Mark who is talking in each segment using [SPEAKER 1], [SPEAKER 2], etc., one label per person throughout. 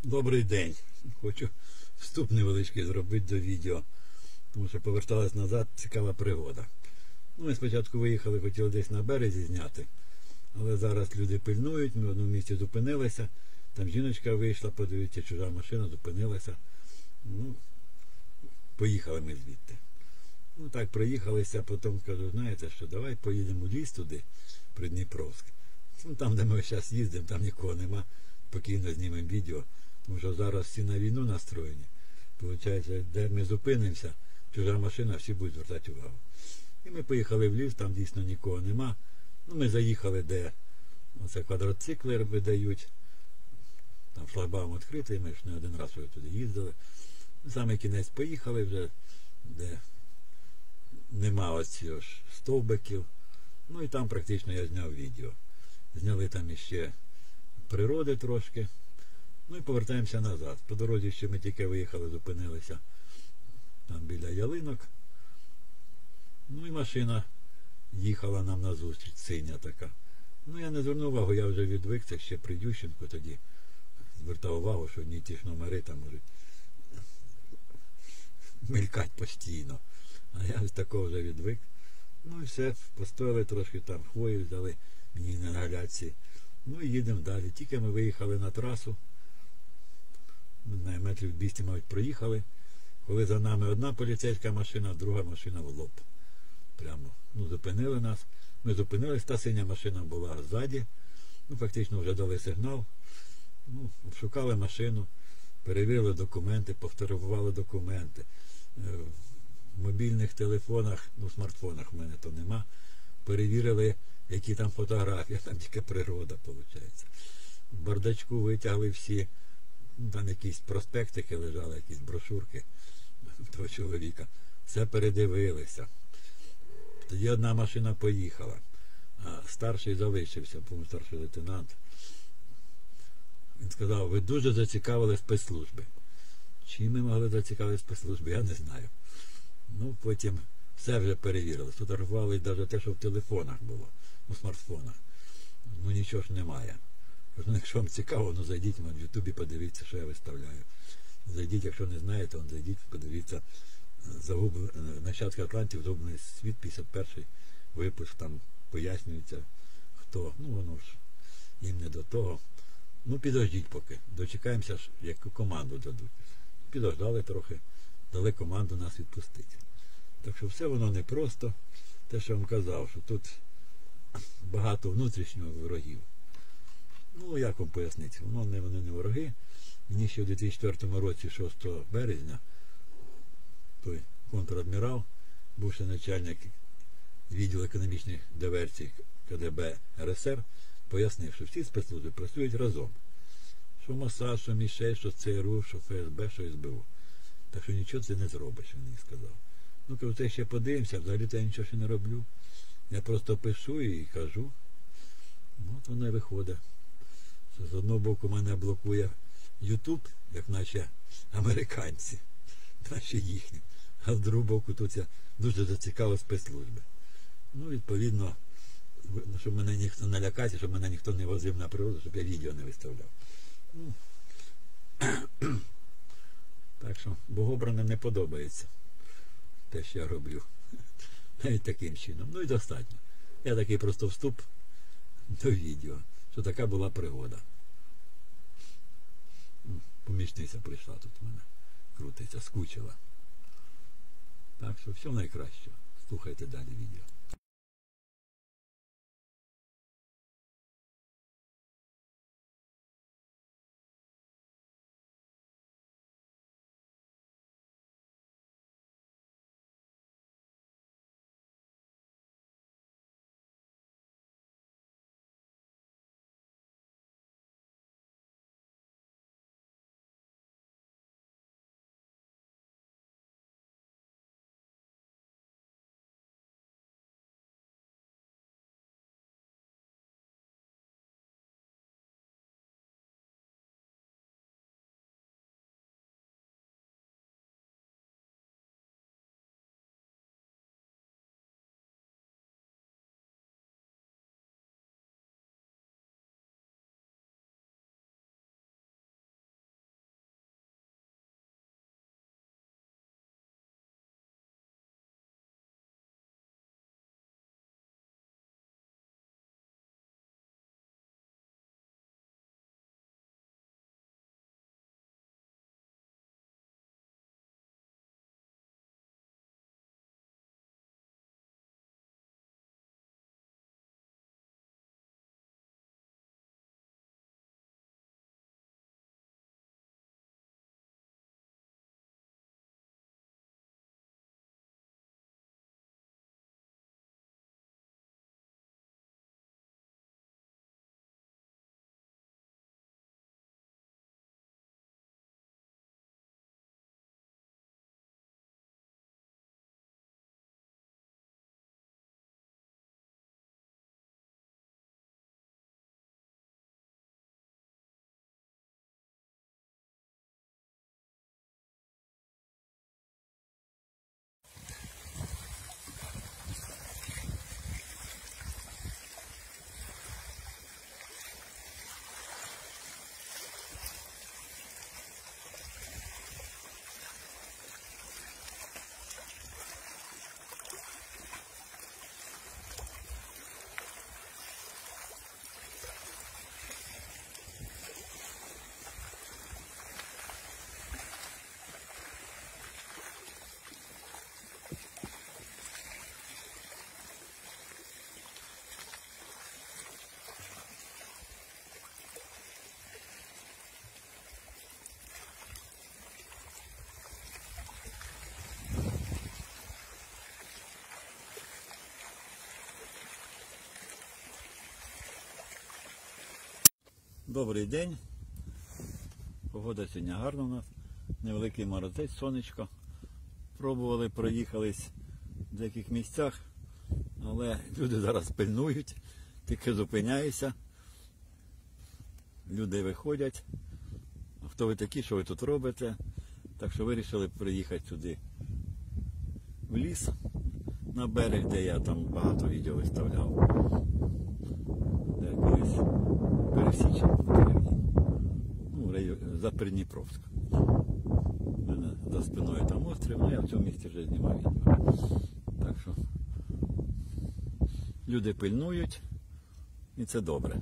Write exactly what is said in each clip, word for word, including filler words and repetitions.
[SPEAKER 1] Добрий день. Хочу вступ невеличкий зробити до відео, тому що поверталась назад цікава пригода. Ну, Ми спочатку виїхали, хотіли десь на березі зняти, але зараз люди пильнують, ми в одному місці зупинилися, там жіночка вийшла, подивіться, чужа машина, зупинилася. Ну, Поїхали ми звідти. Ну так, проїхалися, потім кажу, знаєте що, давай поїдемо в ліс туди, Придніпровськ. Ну, там, де ми зараз їздимо, там нікого нема, спокійно знімемо відео, тому що зараз всі на війну настроєні. Получається, де ми зупинимося, чужа машина, всі будуть звертати увагу. І ми поїхали в ліс, там дійсно нікого нема. Ну, ми заїхали, де оце квадроцикли видають, там шлагбаум відкритий, ми ж не один раз вже туди їздили. Саме кінець поїхали вже, де нема оцього ж стовбиків. Ну і там практично я зняв відео. Зняли там іще природи трошки. Ну і повертаємося назад. По дорозі ще ми тільки виїхали, зупинилися там біля ялинок. Ну і машина їхала нам назустріч, синя така. Ну я не звернув увагу, я вже відвик, це ще при Ющенку тоді звертав увагу, що одні ті ж номери там можуть мелькати постійно. А я з такого вже відвик. Ну і все, постояли трошки там, хвої взяли мені на галяці. Ну і їдемо далі. Тільки ми виїхали на трасу, не знаю, метрів двісті, мабуть, проїхали, коли за нами одна поліцейська машина, друга машина в лоб. Прямо, ну, зупинили нас. Ми зупинились, та синя машина була ззаді. Ну, фактично вже дали сигнал. Ну, обшукали машину, перевірили документи, пофотографували документи. В мобільних телефонах, ну, смартфонах в мене то нема, перевірили, які там фотографії, там тільки природа, виходить. В бардачку витягли всі, там якісь проспектики лежали, якісь брошурки того чоловіка. Все передивилися. Тоді одна машина поїхала, а старший залишився, по-моєму, старший лейтенант. Він сказав, ви дуже зацікавили спецслужби. Чим ми могли зацікавити спецслужби, я не знаю. Ну, потім все вже перевірили. Сфотографували навіть те, що в телефонах було, у смартфонах. Ну, нічого ж немає. Ну, якщо вам цікаво, ну зайдіть в Ютубі, подивіться, що я виставляю. Зайдіть, якщо не знаєте, он зайдіть, подивіться загуб... «Нащадки Атлантів. Загублений світ», п'ятдесят перший випуск, там пояснюється, хто. Ну, воно ж їм не до того. Ну, підождіть поки. Дочекаємося, яку команду дадуть. Підождали трохи, дали команду нас відпустити. Так що все воно непросто. Те, що я вам казав, що тут багато внутрішнього ворогів. Ну, як вам пояснити? Воно не, вони не вороги. Мені ще в дві тисячі четвертому році, шостого березня, той контр-адмірал, бувший начальник відділу економічних диверсій КДБ РСР, пояснив, що всі спецслужби працюють разом. Що МОСАД, що МІ-шесть, що ЦРУ, що ФСБ, що СБУ. Так що нічого це не зробиш, він мені сказав. Ну, кажу, це ще подивимося, взагалі-то я нічого ще не роблю. Я просто пишу і кажу. Ну, от воно і виходить. Що з одного боку мене блокує Ютуб, як наче американці, наче їхні. А з другого боку тут я дуже зацікавив спецслужби. Ну, відповідно, щоб мене ніхто не лякає, щоб мене ніхто не возив на природу, щоб я відео не виставляв. Ну, так що богобраним не подобається те, що я роблю. Навіть таким чином. Ну і достатньо. Я такий просто вступ до відео, що така була пригода. Помічниця прийшла тут в мене, крутиться, скучила. Так що все найкраще. Слухайте далі відео. Добрий день. Погода сьогодні гарна у нас. Невеликий морозець, сонечко. Пробували, проїхались в деяких місцях, але люди зараз пильнують, тільки зупиняюся. Люди виходять. А хто ви такі, що ви тут робите? Так що вирішили приїхати сюди в ліс, на берег, де я там багато відео виставляв. Де колись пересічень в деревні. Ну, в районі, за Придніпровськ. У мене за спиною там острів, але я в цьому місці вже знімав відео. Так що люди пильнують, і це добре.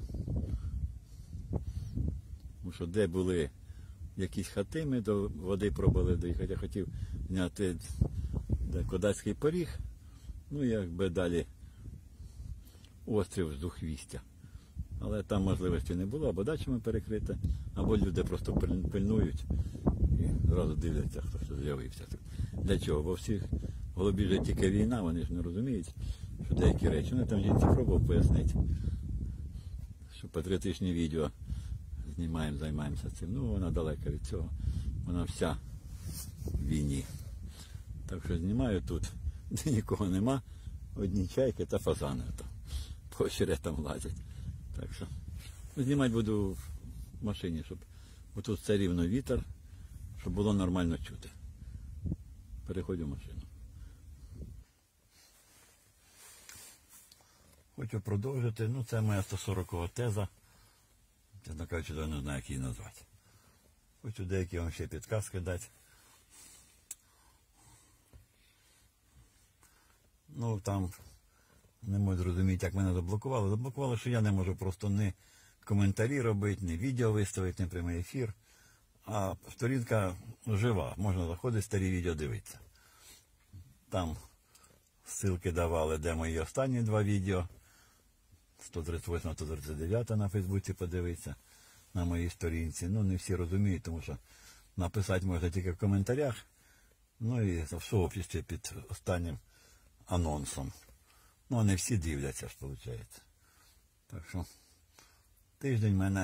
[SPEAKER 1] Тому що де були якісь хати, ми до води пробували доїхати. Я хотів зняти де Кодацький поріг, ну і якби далі острів Зухвістя. Але там можливості не було, або дачами перекрита, або люди просто пильнують і зразу дивляться, хто що з'явився. Для чого? Бо всіх голубі вже тільки війна, вони ж не розуміють, що деякі речі. Ну, там жінці пробував пояснити, що патріотичні відео знімаємо, займаємося цим. Ну, вона далека від цього. Вона вся в війні. Так що знімаю тут, де нікого нема, одні чайки та фазани там по очеретам лазять. Так що знімати буду в машині, щоб отут все рівно вітер, щоб було нормально чути. Переходжу в машину. Хочу продовжити, ну це моя сто сорокова теза. Чесно кажучи, я не знаю, як її назвати. Хочу деякі вам ще підказки дати. Ну, там не можу зрозуміти, як мене заблокували. Заблокували, що я не можу просто не коментарі робити, не відео виставити, не прямий ефір. А сторінка жива, можна заходити, старі відео дивитися. Там ссылки давали, де мої останні два відео. сто тридцять восьме, сто тридцять дев'яте на Фейсбуці подивитися, на моїй сторінці. Ну, не всі розуміють, тому що написати можна тільки в коментарях. Ну і в сообществі під останнім анонсом. Ну, а не всі дивляться, ж виходить. Так що тиждень мене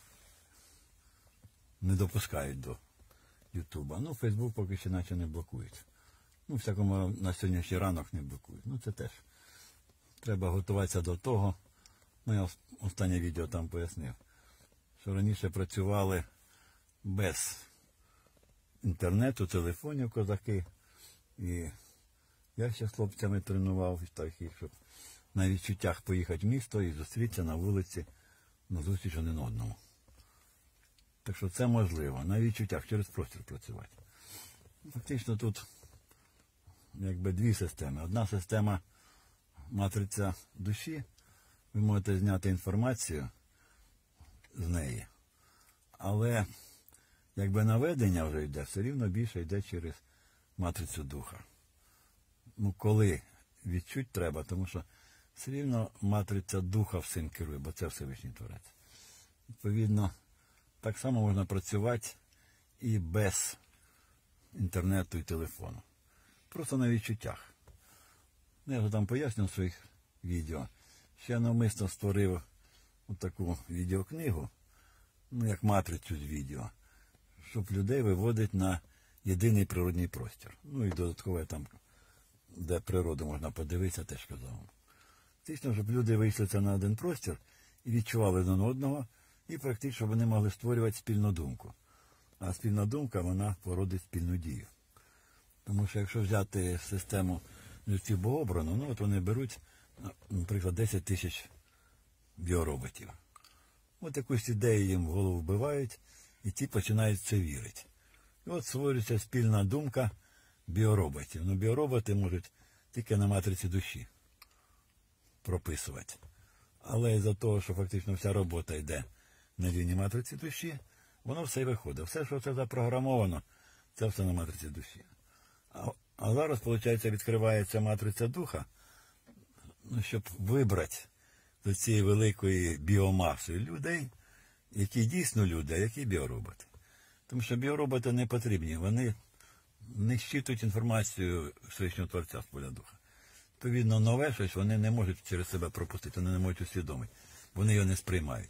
[SPEAKER 1] не допускають до Ютуба. Ну, Фейсбук поки що наче не блокують. Ну, всякому на сьогоднішній ранок не блокують. Ну, це теж. Треба готуватися до того. Ну, я останнє відео там пояснив, що раніше працювали без інтернету, телефонів козаки. І я ще з хлопцями тренував, таких, щоб на відчуттях поїхати в місто і зустрітися на вулиці, на зустріч один одному. Так що це можливо, на відчуттях, через простір працювати. Фактично тут якби дві системи. Одна система матриця душі, ви можете зняти інформацію з неї, але якби наведення вже йде, все рівно більше йде через матрицю духа. Ну, коли відчуть треба, тому що все рівно матриця духа всім керує, бо це Всевишній Творець. Відповідно, так само можна працювати і без інтернету і телефону. Просто на відчуттях. Я вже там пояснював в своїх відео, що я навмисно створив таку відеокнигу, ну, як матрицю з відео, щоб людей виводити на єдиний природний простір. Ну і додатково там, де природу можна подивитися, теж казав. Фактично, щоб люди вийшли це на один простір і відчували один одного, і практично, щоб вони могли створювати спільну думку. А спільна думка, вона породить спільну дію. Тому що якщо взяти систему людських богообрану, ну от вони беруть, наприклад, десять тисяч біороботів. От якусь ідею їм в голову вбивають, і ті починають в це вірити. І от створюється спільна думка біороботів. Ну, біороботи можуть тільки на матриці душі прописувати. Але із-за того, що фактично вся робота йде на рівні матриці душі, воно все й виходить. Все, що це запрограмовано, це все на матриці душі. А, а зараз, виходить, відкривається матриця духа, ну, щоб вибрати до цієї великої біомаси людей, які дійсно люди, а які біороботи. Тому що біороботи не потрібні, вони не щитують інформацію Всевишнього Творця з поля духа. Відповідно, нове щось вони не можуть через себе пропустити, вони не можуть усвідомити, вони його не сприймають.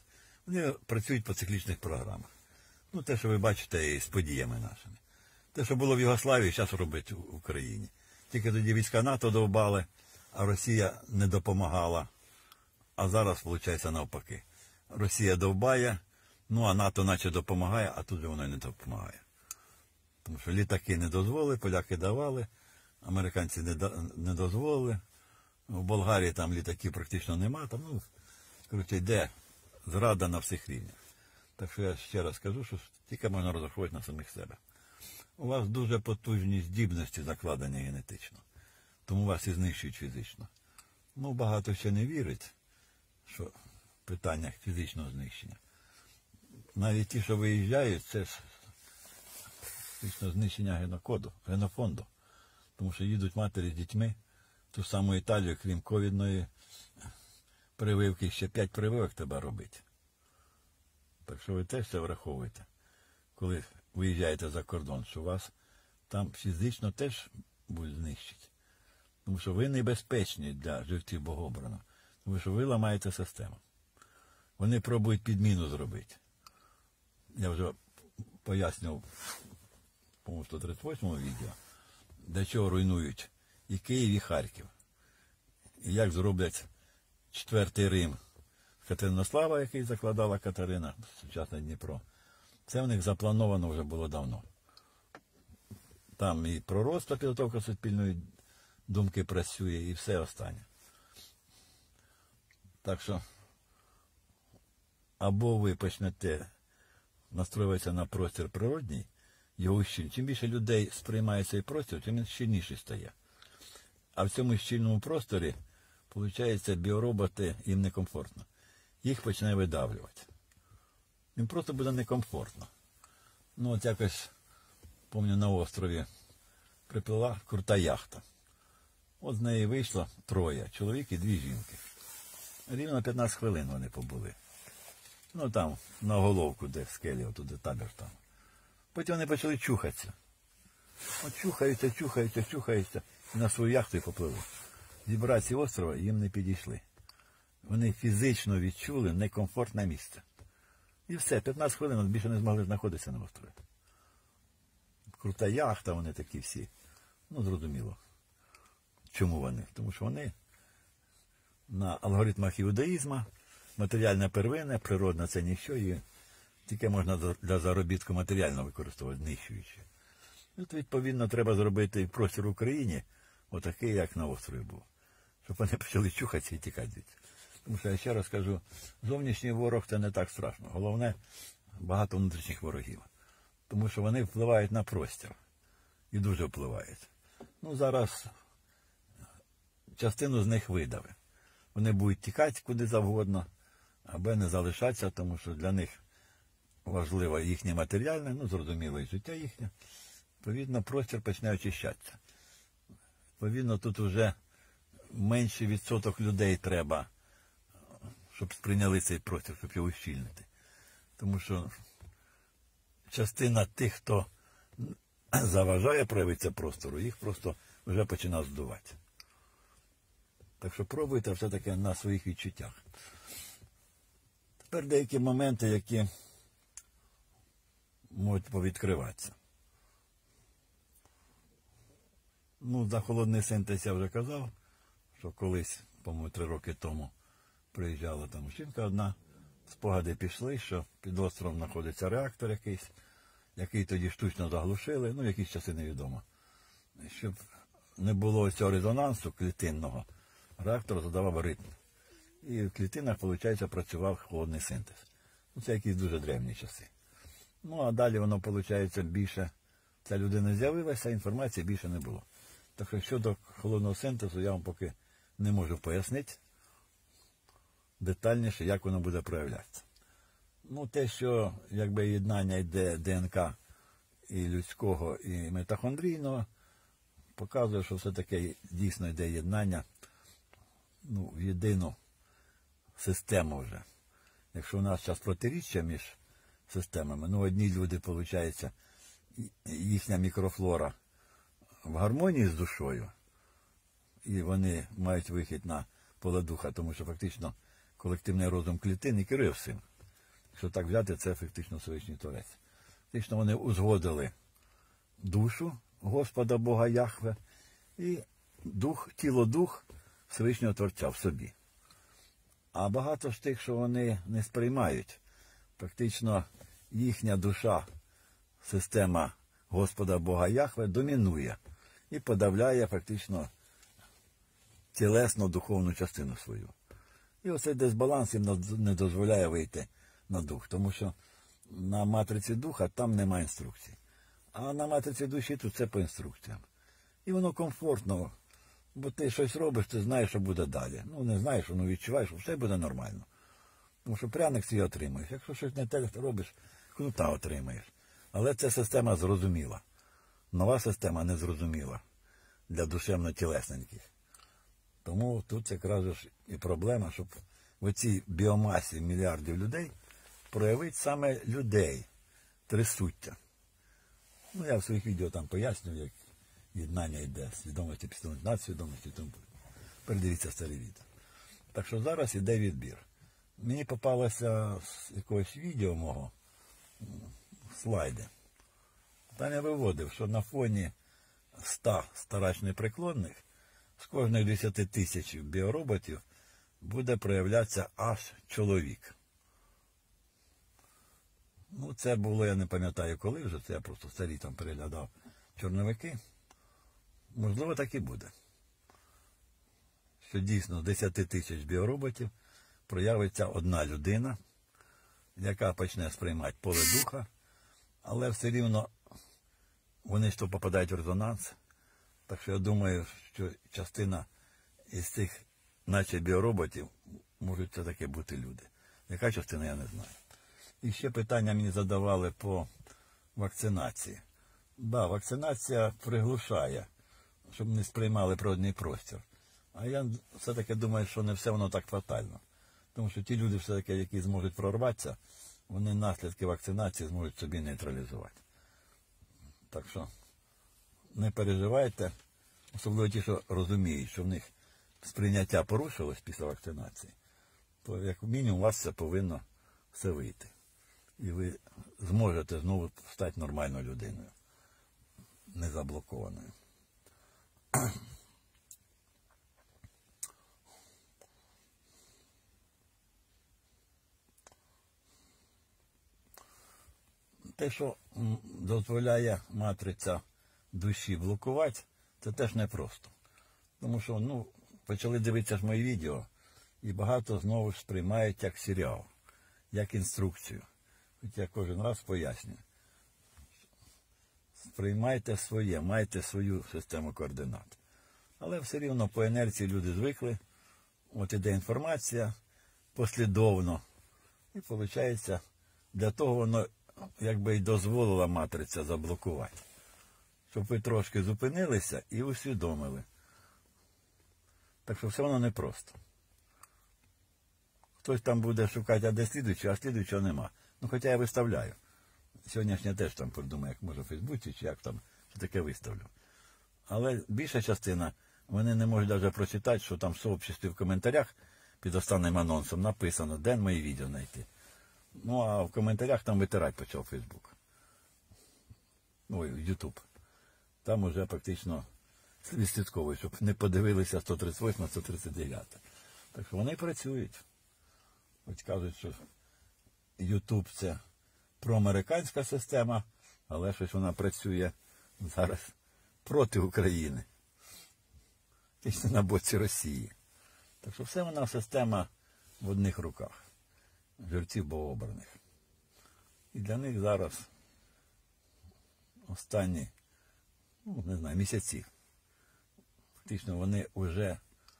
[SPEAKER 1] Вони працюють по циклічних програмах. Ну, те, що ви бачите і з подіями нашими. Те, що було в Югославії, зараз робить в Україні. Тільки тоді війська НАТО довбали, а Росія не допомагала. А зараз, виходить, навпаки. Росія довбає, ну а НАТО наче допомагає, а тут же воно й не допомагає. Тому що літаки не дозволили, поляки давали, американці не, до, не дозволили. В Болгарії там літаків практично нема. Там, ну, коротше, йде зрада на всіх рівнях. Так що я ще раз кажу, що тільки можна розраховувати на самих себе. У вас дуже потужні здібності закладені генетично. Тому вас і знищують фізично. Ну, багато ще не вірить, що в питаннях фізичного знищення. Навіть ті, що виїжджають, це ж фактично знищення генокоду, генофонду. Тому що їдуть матері з дітьми в ту саму Італію, крім ковідної прививки, ще п'ять прививок треба робити. Так що ви теж це враховуєте, коли виїжджаєте за кордон, що вас там фізично теж будуть знищити. Тому що ви небезпечні для живців Богообраного. Тому що ви ламаєте систему. Вони пробують підміну зробити. Я вже пояснював, по-моєму, сто тридцять восьмому відео, для чого руйнують і Київ, і Харків. І як зроблять четвертий Рим Катеринослава, який закладала Катерина, сучасне Дніпро. Це в них заплановано вже було давно. Там і пророцтво, підготовка суспільної думки працює, і все останнє. Так що, або ви почнете настроюватися на простір природній, його щільність. Чим більше людей сприймає цей простір, тим він щільніший стає. А в цьому щільному просторі, виходить, біороботи їм некомфортно. Їх почне видавлювати. Їм просто буде некомфортно. Ну, от якось, пам'ятаю, на острові приплила крута яхта. От з неї вийшло троє, чоловік і дві жінки. Рівно п'ятнадцять хвилин вони побули. Ну, там, на головку, де в скелі, отуди табір там. Потім вони почали чухатися. От чухаються, чухаються, чухаються, і на свою яхту і попливли. Вібрації острова їм не підійшли. Вони фізично відчули некомфортне місце. І все, п'ятнадцять хвилин більше не змогли знаходитися на острові. Крута яхта, вони такі всі. Ну, зрозуміло. Чому вони? Тому що вони на алгоритмах іудаїзму, матеріальне первинне, природне це ніщо, і тільки можна для заробітку матеріально використовувати, знищуючи. От, відповідно, треба зробити простір в Україні отакий, як на острові був. Щоб вони почали чухатися і тікати звідси. Тому що, я ще раз кажу, зовнішній ворог – це не так страшно. Головне, багато внутрішніх ворогів. Тому що вони впливають на простір. І дуже впливають. Ну, зараз частину з них видави. Вони будуть тікати куди завгодно, аби не залишатися, тому що для них важливо їхнє матеріальне, ну, зрозуміло, і життя їхнє. Відповідно, простір почне очищатися. Відповідно, тут вже менший відсоток людей треба, щоб сприйняли цей простір, щоб його ущільнити. Тому що частина тих, хто заважає проявитися простору, їх просто вже починає здувати. Так що пробуйте все-таки на своїх відчуттях. Тепер деякі моменти, які можуть повідкриватися. Ну, за холодний синтез я вже казав, що колись, по-моєму, три роки тому приїжджала там жінка одна, спогади пішли, що під островом знаходиться реактор якийсь, який тоді штучно заглушили, ну, якісь часи невідомо. Щоб не було цього резонансу клітинного, реактор задавав ритм. І в клітинах, виходить, працював холодний синтез. Ну, це якісь дуже древні часи. Ну, а далі воно, виходить, більше, ця людина з'явилася, інформації більше не було. Так що щодо холодного синтезу, я вам поки не можу пояснити детальніше, як воно буде проявлятися. Ну, те, що, якби, єднання йде ДНК і людського, і митохондрійного, показує, що все-таки дійсно йде єднання, ну, в єдину систему вже. Якщо у нас зараз протиріччя між системами, ну, одні люди, виходить, їхня мікрофлора в гармонії з душою, і вони мають вихід на поле духа, тому що фактично колективний розум клітин і керує всім. Якщо так взяти, це фактично Всевишній Творець. Фактично вони узгодили душу Господа Бога Яхве і дух, тіло-дух Всевишнього Творця в собі. А багато ж тих, що вони не сприймають, фактично їхня душа, система Господа Бога Яхве домінує і подавляє фактично тілесну духовну частину свою. І оцей дисбаланс їм не дозволяє вийти на дух, тому що на матриці духа там немає інструкцій. А на матриці душі тут це по інструкціям. І воно комфортно, бо ти щось робиш, ти знаєш, що буде далі. Ну, не знаєш, воно відчуваєш, що все буде нормально. Тому що пряник свій отримаєш. Якщо щось не те робиш, кнута отримаєш. Але ця система зрозуміла. Нова система не зрозуміла для душевно-тілесненьких. Тому тут якраз і проблема, щоб в цій біомасі мільярдів людей проявити саме людей, трисуття. Ну, я в своїх відео там пояснюю, як єднання йде, свідомості, підставної надсвідомості, тому передивіться старі відео. Так що зараз йде відбір. Мені попалося з якогось відео мого слайди. Там я виводив, що на фоні ста старач непреклонних з кожних десяти тисяч біороботів буде проявлятися аж чоловік. Ну, це було, я не пам'ятаю коли вже, це я просто старі там переглядав чорновики. Можливо, так і буде. Що дійсно з десяти тисяч біороботів проявиться одна людина, яка почне сприймати поле духа, але все рівно вони ж то попадають в резонанс. Так що я думаю, що частина із цих, наче біороботів, можуть все-таки бути люди. Яка частина, я не знаю. І ще питання мені задавали по вакцинації. Так, да, вакцинація приглушає, щоб не сприймали природний простір. А я все-таки думаю, що не все воно так фатально. Тому що ті люди, все-таки, які зможуть прорватися, вони наслідки вакцинації зможуть собі нейтралізувати. Так що не переживайте, особливо ті, що розуміють, що в них сприйняття порушилось після вакцинації, то як мінімум у вас це повинно все вийти. І ви зможете знову стати нормальною людиною, не заблокованою. Те, що дозволяє матриця душі блокувати, це теж непросто. Тому що, ну, почали дивитися ж мої відео, і багато знову ж сприймають як серіал, як інструкцію. Хоч я кожен раз пояснюю. Сприймайте своє, майте свою систему координат. Але все рівно по інерції люди звикли, от іде інформація послідовно. І виходить, для того воно якби й дозволила матриця заблокувати. Щоб ви трошки зупинилися і усвідомили. Так що все воно непросто. Хтось там буде шукати, а де слідуючого, а слідуючого нема. Ну, хоча я виставляю. Сьогоднішня теж там придумаю, як може в Фейсбуці, чи як там, що таке виставлю. Але більша частина, вони не можуть навіть прочитати, що там в сообществі в коментарях під останнім анонсом написано, де мої відео знайти. Ну, а в коментарях там витирати почав Фейсбук. Ой, Ютуб. Там уже практично відслідковує, щоб не подивилися сто тридцять восьме, сто тридцять дев'яте. Так що вони працюють. Хоч кажуть, що Ютуб це проамериканська система, але щось вона працює зараз проти України. Тільки на боці Росії. Так що все вона система в одних руках. Жерців богообраних. І для них зараз останні, ну, не знаю, місяці. Фактично вони вже,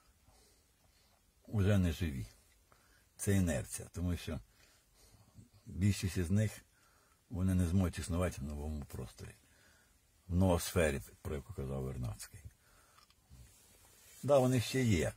[SPEAKER 1] вже не живі. Це інерція, тому що більшість із них, вони не зможуть існувати в новому просторі. В ноосфері, про яку казав Вернадський. Так, да, вони ще є.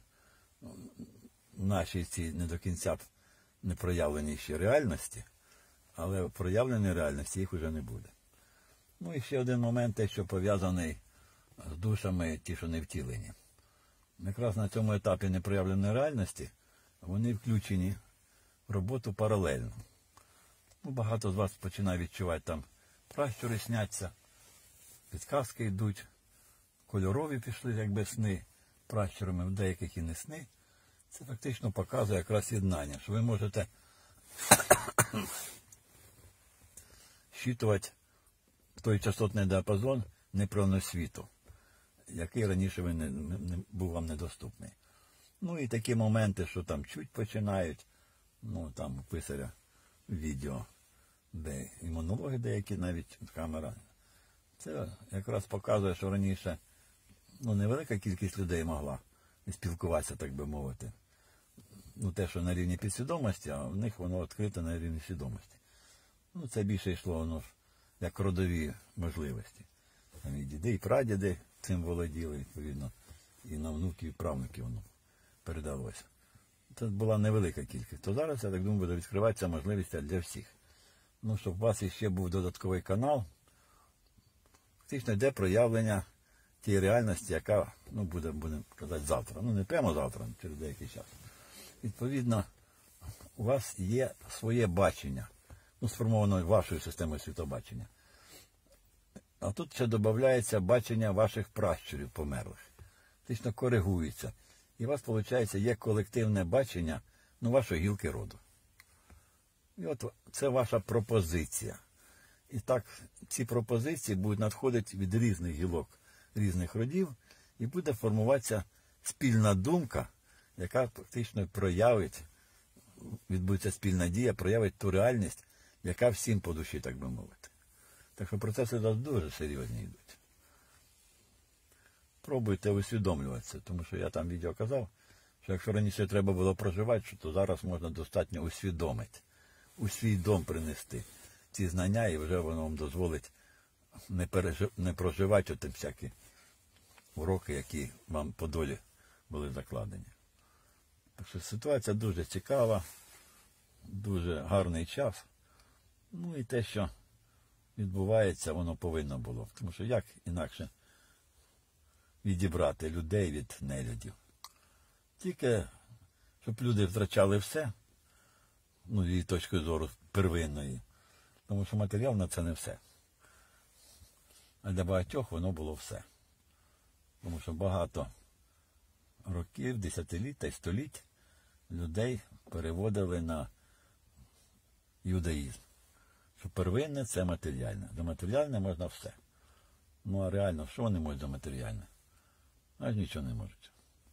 [SPEAKER 1] Наші ці не до кінця не проявлені ще реальності, але в проявленій реальності їх вже не буде. Ну і ще один момент, те, що пов'язаний з душами, ті, що не втілені. Якраз на цьому етапі непроявленої реальності вони включені в роботу паралельно. Ну, багато з вас починає відчувати там пращури сняться, підказки йдуть, кольорові пішли, якби сни пращурами, в деяких і не сни. Це фактично показує якраз єднання, що ви можете щитувати той частотний діапазон неправильного світу, який раніше ви не, не, був вам недоступний. Ну і такі моменти, що там чуть починають, ну там у писаря відео, де і монологи деякі, навіть камера. Це якраз показує, що раніше ну, невелика кількість людей могла спілкуватися, так би мовити. Ну, те, що на рівні підсвідомості, а в них воно відкрите на рівні свідомості. Ну, це більше йшло, воно ж, як родові можливості. Там і діди, і прадіди цим володіли, відповідно, і на внуків, і правнуків воно передалося. Це була невелика кількість. То зараз, я так думаю, буде відкриватися можливість для всіх. Ну, щоб у вас іще був додатковий канал, фактично йде проявлення тієї реальності, яка, ну, буде, будемо казати, завтра. Ну, не прямо завтра, через деякий час. Відповідно, у вас є своє бачення, ну, сформовано вашою системою світобачення. А тут ще додається бачення ваших пращурів померлих. Фактично коригується. І у вас, виходить, є колективне бачення, ну, вашої гілки роду. І от це ваша пропозиція. І так, ці пропозиції будуть надходити від різних гілок, різних родів, і буде формуватися спільна думка, яка фактично проявить, відбудеться спільна дія, проявить ту реальність, яка всім по душі, так би мовити. Так що процеси зараз дуже серйозні йдуть. Пробуйте усвідомлюватися, тому що я там відео казав, що якщо раніше треба було проживати, то зараз можна достатньо усвідомити, у свій дом принести ці знання, і вже воно вам дозволить не, пережив... не проживати оті всякі уроки, які вам по долі були закладені. Так що ситуація дуже цікава, дуже гарний час. Ну і те, що відбувається, воно повинно було. Тому що як інакше відібрати людей від нелюдів? Тільки, щоб люди втрачали все, ну, її точки зору первинної. Тому що матеріал на це не все. А для багатьох воно було все. Тому що багато років, десятиліть та й століть людей переводили на юдаїзм. Що первинне – це матеріальне. До матеріальне можна все. Ну а реально, що вони можуть до матеріальне? Аж нічого не можуть.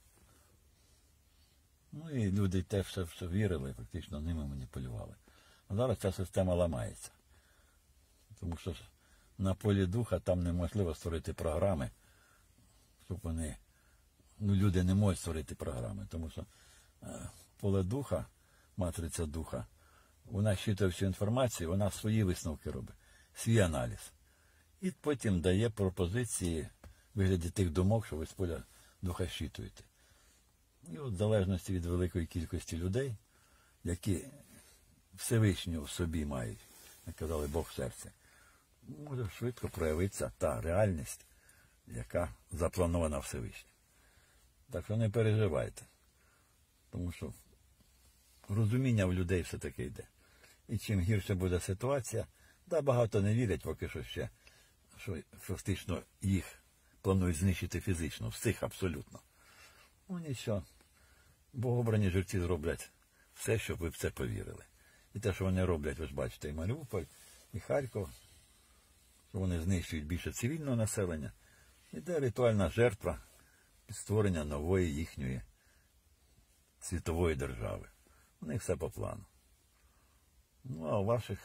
[SPEAKER 1] Ну і люди теж все, все вірили, фактично ними маніпулювали. А зараз ця система ламається. Тому що на полі духа там неможливо створити програми, щоб вони, ну, люди не можуть створити програми, тому що е, поле духа, матриця духа, вона щитує всю інформацію, вона свої висновки робить, свій аналіз. І потім дає пропозиції в вигляді тих думок, що ви з поля духа щитуєте. І от в залежності від великої кількості людей, які Всевишнього в собі мають, як казали, Бог в серці, може швидко проявитися та реальність, яка запланована Всевишнім. Так що не переживайте, тому що розуміння в людей все-таки йде. І чим гірше буде ситуація, да, багато не вірять поки що ще, що фактично їх планують знищити фізично, всіх абсолютно. Ну нічого, богообрані жерці зроблять все, щоб ви в це повірили. І те, що вони роблять, ви ж бачите, і Маріуполь, і Харків, що вони знищують більше цивільного населення, іде ритуальна жертва під створення нової їхньої світової держави. У них все по плану. Ну, а у ваших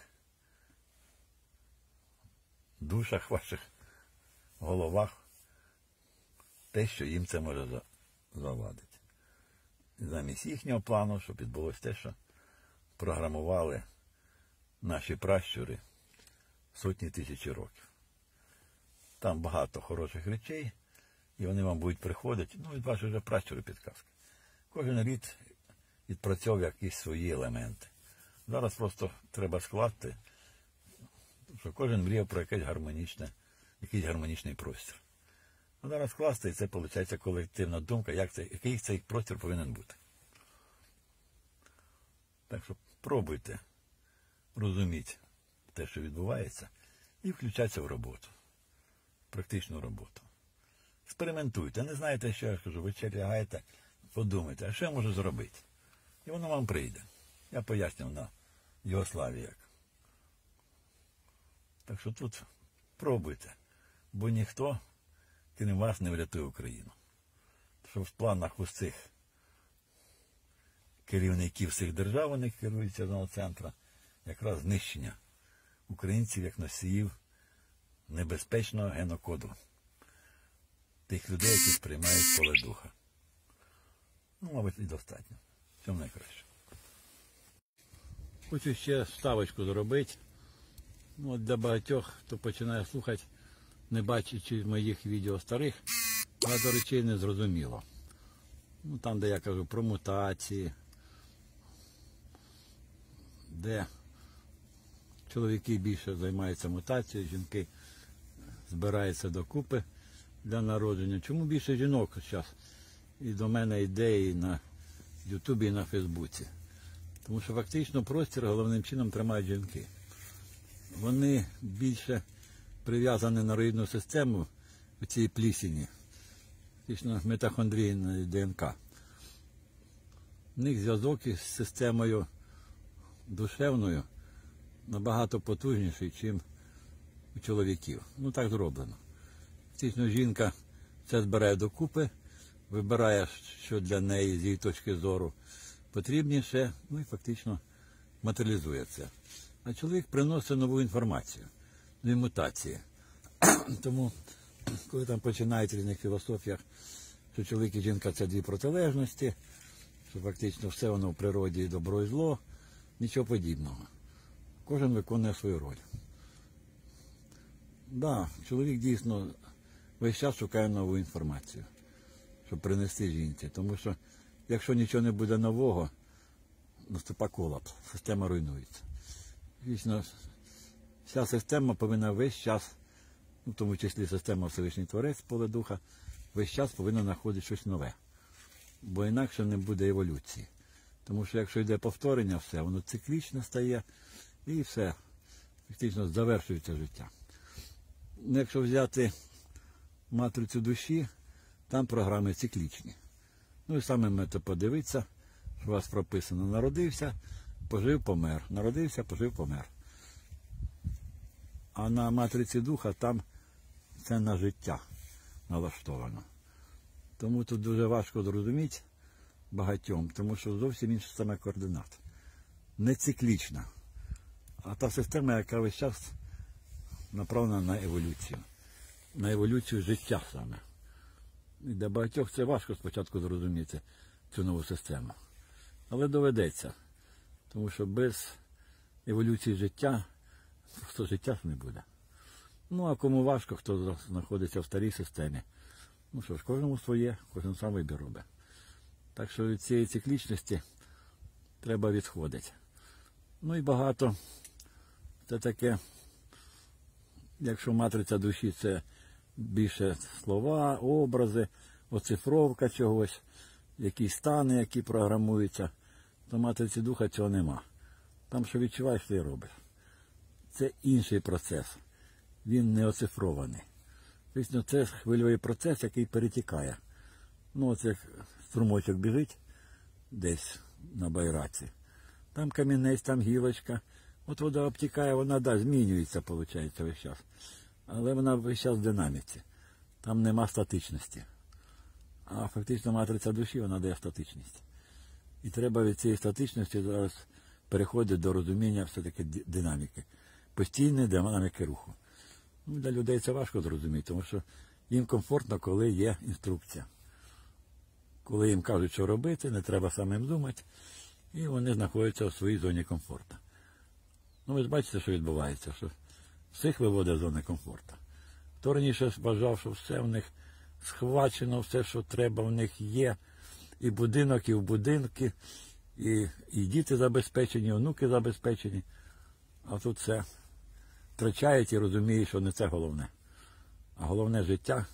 [SPEAKER 1] душах, ваших головах те, що їм це може завадити. І замість їхнього плану, щоб відбулося те, що програмували наші пращури сотні тисячі років. Там багато хороших речей, і вони вам будуть приходити, ну, від ваших вже пращури підказки. Кожен рід відпрацьовує якісь свої елементи. Зараз просто треба скласти, що кожен мріяв про якесь гармонічне, якийсь гармонічний простір. А зараз скласти, і це, виходить, колективна думка, як це, який цей простір повинен бути. Так що пробуйте розуміти те, що відбувається, і включатися в роботу, практичну роботу. Експериментуйте, не знаєте, що я кажу, ви ще лягаєте, подумайте, а що я можу зробити? І воно вам прийде. Я пояснював на Югославії як. Так що тут пробуйте, бо ніхто, крім вас, не врятує Україну. Що в планах усіх керівників всіх держав, вони керуються одного центру, якраз знищення українців як носіїв небезпечного генокоду. Тих людей, які сприймають поле духа. Ну, мабуть, і достатньо. Всього найкраще. Хочу ще вставочку зробити. Ну, от для багатьох, хто починає слухати, не бачачи моїх відео старих, багато речей не зрозуміло. Ну, там, де я кажу про мутації, де чоловіки більше займаються мутацією, жінки збираються докупи для народження. Чому більше жінок зараз? І до мене ідеї на Ютубі і на Фейсбуці. Тому що фактично простір головним чином тримають жінки. Вони більше прив'язані на родинну систему у цій плісені, фактично митохондрійної ДНК. У них зв'язок із системою душевною набагато потужніший, ніж у чоловіків. Ну так зроблено. Фактично жінка все збирає докупи, вибирає, що для неї з її точки зору потрібніше, ну і фактично матеріалізує це. А чоловік приносить нову інформацію, нові мутації. Тому, коли там починають в різних філософіях, що чоловік і жінка – це дві протилежності, що фактично все воно в природі добро і зло, нічого подібного. Кожен виконує свою роль. Так, да, чоловік дійсно весь час шукає нову інформацію, щоб принести жінці. Тому що, якщо нічого не буде нового, наступає колапс, система руйнується. Звісно, вся система повинна весь час, ну, в тому числі система Всевишній Творець, поле духа, весь час повинна знаходити щось нове. Бо інакше не буде еволюції. Тому що якщо йде повторення, все, воно циклічне стає і все, фактично завершується життя. Якщо взяти матрицю душі, там програми циклічні. Ну і саме мета подивитися, що у вас прописано: народився, пожив, помер. Народився, пожив, помер. А на матриці духа там це на життя налаштовано. Тому тут дуже важко зрозуміти багатьом, тому що зовсім інша система координат. Не циклічна, а та система, яка весь час направлена на еволюцію. На еволюцію життя саме. І для багатьох це важко спочатку зрозуміти цю нову систему. Але доведеться. Тому що без еволюції життя просто життя не буде. Ну, а кому важко, хто знаходиться в старій системі. Ну що ж, кожному своє, кожен сам вибір робить. Так що від цієї циклічності треба відходити. Ну і багато це таке, якщо матриця душі – це більше слова, образи, оцифровка чогось, якісь стани, які програмуються, то матриці духа цього нема. Там, що відчуваєш, ти робиш. Це інший процес. Він не оцифрований. Тобто це хвильовий процес, який перетікає. Ну, оце струмочок біжить десь на байраці. Там камінець, там гілочка. От вода обтікає, вона, да, змінюється, виходить, весь час. Але вона весь час в динаміці. Там нема статичності. А фактично матриця душі, вона дає статичність. І треба від цієї статичності зараз переходити до розуміння все-таки динаміки. Постійної динаміки руху. Ну, для людей це важко зрозуміти, тому що їм комфортно, коли є інструкція. Коли їм кажуть, що робити, не треба самим думати, і вони знаходяться у своїй зоні комфорту. Ну, ви ж бачите, що відбувається, що всіх виводить з зони комфорту. Хто раніше вважав, що все в них схвачено, все, що треба, в них є, і будинок, і в будинки, і, і діти забезпечені, і онуки забезпечені, а тут все втрачають і розуміють, що не це головне. А головне життя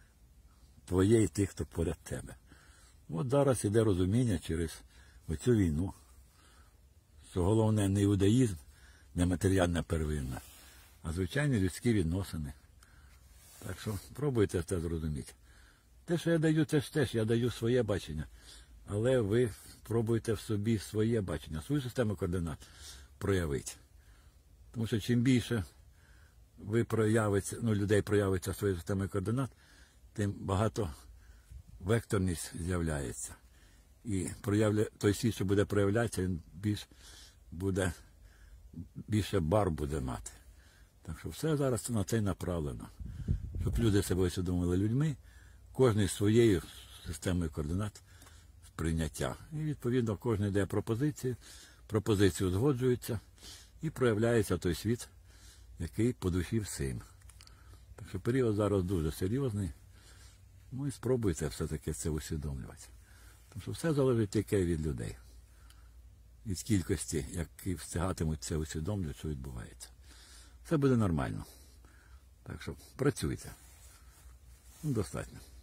[SPEAKER 1] твоє і тих, хто поряд тебе. От зараз іде розуміння через оцю війну, що головне не іудаїзм, нематеріальна первинна, а звичайні людські відносини. Так що пробуйте це зрозуміти. Те, що я даю, це ж теж, я даю своє бачення. Але ви пробуйте в собі своє бачення, свою систему координат проявити. Тому що чим більше ви проявиться, ну, людей проявиться своєю системою координат, тим багато векторність з'являється. І проявля... той світ, що буде проявлятися, він більш буде, більше бар буде мати. Так що все зараз на це й направлено. Щоб люди себе усвідомили людьми, кожен своєю системою координат сприйняття. І відповідно кожен дає пропозицію, пропозицію узгоджується і проявляється той світ, який по душі всім. Так що період зараз дуже серйозний. Ну і спробуйте все-таки це усвідомлювати. Тому що все залежить тільки від людей. Від кількості, які встигатимуть це усвідомлювати, що відбувається. Все буде нормально. Так що працюйте. Ну, достатньо.